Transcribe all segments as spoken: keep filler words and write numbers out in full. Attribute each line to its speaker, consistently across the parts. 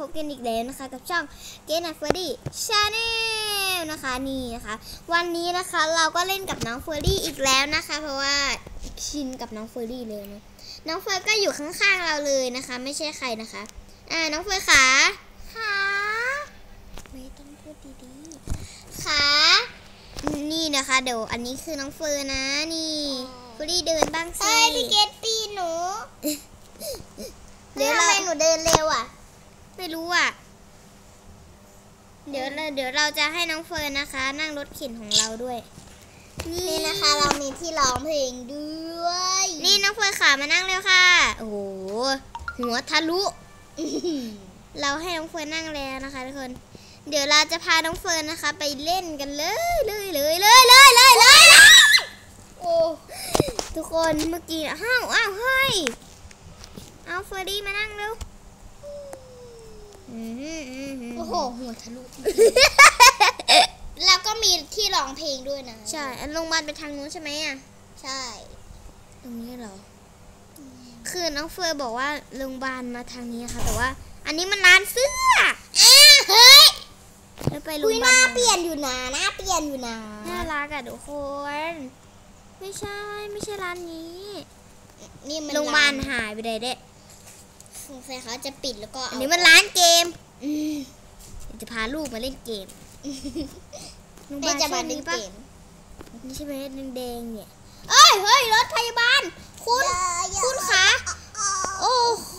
Speaker 1: บกันอีกแล้วนะคะกับช่องเกนนัทเฟอร์ดี้ชาแนลนะคะนี่นะคะวันนี้นะคะเราก็เล่นกับน้องเฟอร์ดี้อีกแล้วนะคะเพราะว่าชินกับน้องเฟอร์ดี้เลยนะน้องเฟอร์ก็อยู่ข้างๆเราเลยนะคะไม่ใช่ใครนะคะอ่าน้องเฟอร์ขาขาไม่ต้องพูดดีๆขานี่นะคะเดี๋ยวอันนี้คือน้องเฟอร์นะนี่เฟอร์ดี้เดินบ้างสิพี่เกตตีหนูเดี๋ยวทำไมหนูเดินเร็วอ่ะไม่รู้อ่ะเดี๋ยวเราเดี๋ยวเราจะให้น้องเฟิร์นนะคะนั่งรถเข็นของเราด้วยนี่นะคะเรามีที่ร้องเพลงด้วยนี่น้องเฟิร์นขามานั่งเร็วค่ะโอ้โหหัวทะลุเราให้น้องเฟิร์นนั่งแล้วนะคะทุกคนเดี๋ยวเราจะพาน้องเฟิร์นนะคะไปเล่นกันเลยเลยเลยเลยเลยเลยเลยโอ้ทุกคนเมื่อกี้อ้าวอ้าวเฮ้ยเอาเฟอร์ดี้มานั่งเร็วโอ้โหหัวทะลุแล้วก็มีที่ร้องเพลงด้วยนะใช่อันโรงพยาบาลไปทางนู้นใช่ไหมอ่ะใช่ตรงนี้เหรอคือน้องเฟิร์บอกว่าโรงพยาบาลมาทางนี้ค่ะแต่ว่าอันนี้มันร้านเสื้อเฮ้ยแล้วไปโรงพยาบาลหน้าเปลี่ยนอยู่นะหน้าเปลี่ยนอยู่นะน่ารักอะทุกคนไม่ใช่ไม่ใช่ร้านนี้นี่มันโรงพยาบาลหายไปเลยเด็กสงสัยเขาจะปิดแล้วก็อันนี้มันร้านเกมจะพาลูกมาเล่นเกมแม่จะมาเล่นเกมนี่ใช่ไหมแดงๆเนี่ยเอ้ยเฮ้ยรถพยาบาลคุณคุณคะโอ้โห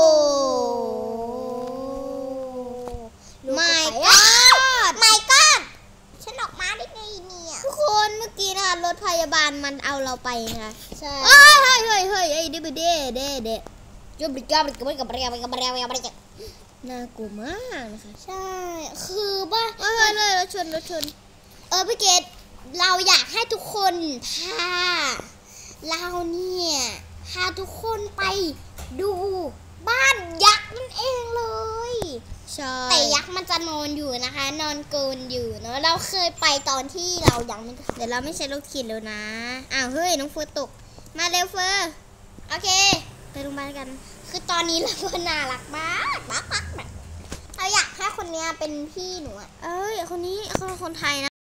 Speaker 1: ไม่ก็ไม่ก็ฉันออกมาได้ไงเนี่ยทุกคนเมื่อกี้นะคะรถพยาบาลมันเอาเราไปนะคะใช่เฮ้ยเฮ้ยเฮ้ยเฮ้ยไอ้เด็ดเด็ดเด็ดเด็ดจุบลิกาบลิกาบลิกาบลิกาบลิกาบลิกาบลิกาน่ากลัวมากนะคะใช่คือว่าเออเลยรถชนรถชนเออพี่เกดเราอยากให้ทุกคนพาเราเนี่ยพาทุกคนไปดูบ้านยักษ์นั่นเองเลยใช่แต่ยักษ์มันจะนอนอยู่นะคะนอนเกินอยู่เนาะเราเคยไปตอนที่เรายังไม่เดี๋ยวเราไม่ใช่รถเข็นแล้วนะอ้าวเฮ้ยน้องเฟิร์ตกมาเร็วเฟิร์โอเคไปโรงพยาบาลกันคือตอนนี้เราก็น่ารักมากมากมากแบบเราอยากให้คนนี้เป็นพี่หนูอ่ะเอ้ยคนนี้เขาเป็นคนไทยนะ